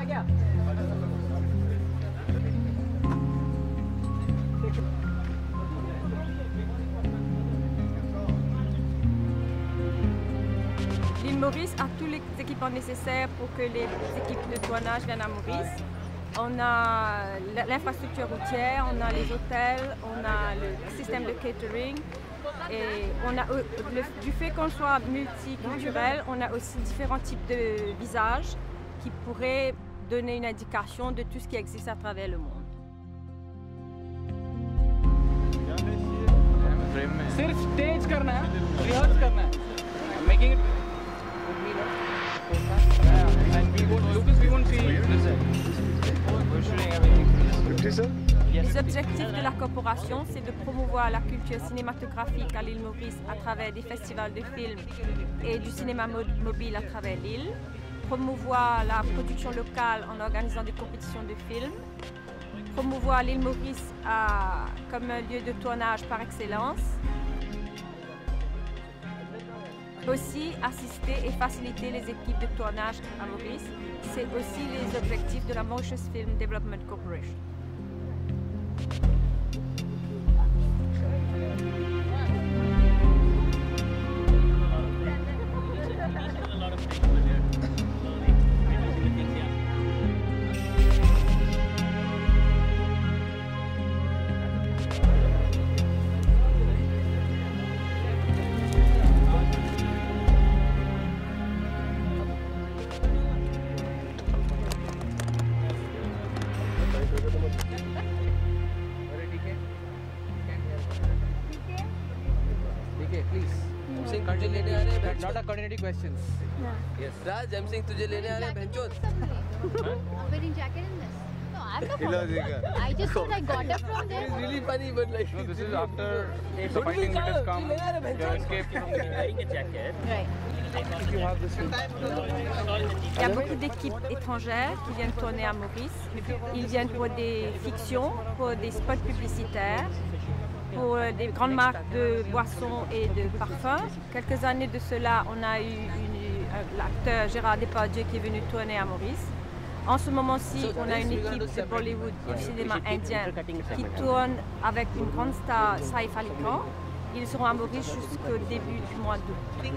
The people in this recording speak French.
L'île Maurice a tous les équipements nécessaires pour que les équipes de tournage viennent à Maurice. On a l'infrastructure routière, on a les hôtels, on a le système de catering et on a, du fait qu'on soit multiculturel, on a aussi différents types de visages qui pourraient donner une indication de tout ce qui existe à travers le monde. सिर्फ stage करना है, रिहर्स करना है, making it and we won't see we're shooting everything. Les objectifs de la corporation, c'est de promouvoir la culture cinématographique à l'île Maurice à travers des festivals de films et du cinéma mobile à travers l'île, promouvoir la production locale en organisant des compétitions de films, promouvoir l'île Maurice comme un lieu de tournage par excellence, aussi assister et faciliter les équipes de tournage à Maurice. C'est aussi les objectifs de la Mauritius Film Development Corporation. Not a continuity questions. Yes. Raj, I'm saying तुझे लेने आ रहे हैं बहनचोद. Wearing jacket in this? No, I'm the I just thought I got it from there. It's really funny, but like. No, this is after the fighting bit has come. The escape from the jacket. Right. If you have this. Il y a beaucoup d'équipes étrangères qui viennent tourner à Maurice. Ils viennent pour des fictions, pour des spots publicitaires, pour des grandes marques de boissons et de parfums. Quelques années de cela, on a eu l'acteur Gérard Depardieu qui est venu tourner à Maurice. En ce moment-ci, on a une équipe de Bollywood du cinéma indien qui tourne avec une grande star, Saif Ali Khan. Ils seront à Maurice jusqu'au début du mois d'août.